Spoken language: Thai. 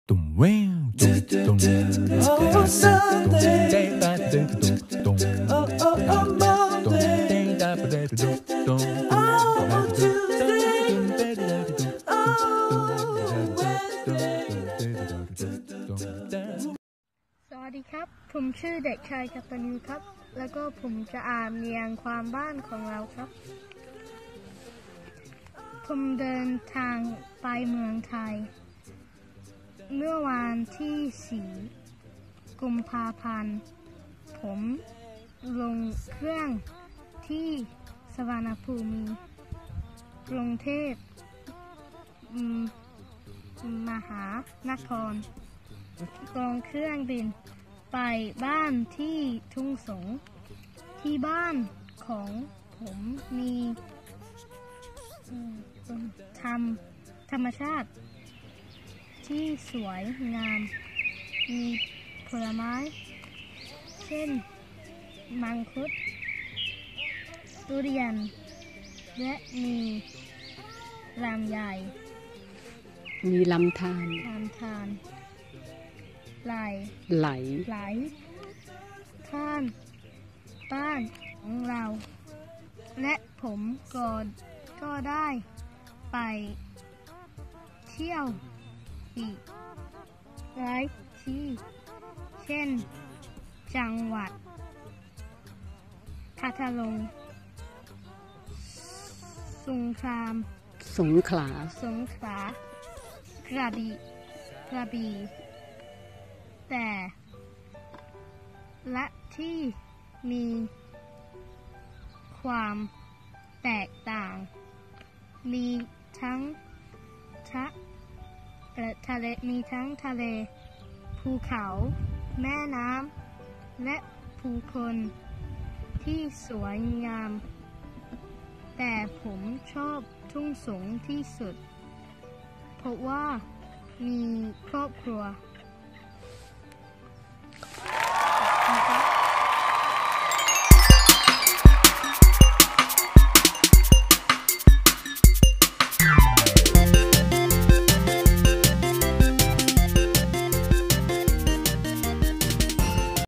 ตุ้มเว้วตุ้มตุ้มตุ้มเต้ตาเต้ตุ้มตุ้มตุ้มเต้ตาเต้ตุ้มตุ้มสวัสดีครับผมชื่อเด็กชายกัปตันยูครับแล้วก็ผมจะอ่านเรียงความบ้านของเราครับผมเดินทางไปเมืองไทยเมื่อวันที่4 กุมภาพันธ์ผมลงเครื่องที่สวรรณภูมิกรุงเทพมหานครลงเครื่องบินไปบ้านที่ทุ่งสงที่บ้านของผมมีธรรมชาติที่สวยงามมีผลไม้เช่นมังคุดทุเรียนและมีลำไยมีลำธารไหลข้างบ้านของเราและผมก็ได้ไปเที่ยวอีกหลายที่เช่นจังหวัดพัทลุงสงขลากระบี่แต่ละที่มีความแตกต่างมีทั้งทะเลภูเขาแม่น้ำและผู้คนที่สวยงามแต่ผมชอบทุ่งสงที่สุดเพราะว่ามีครอบครัว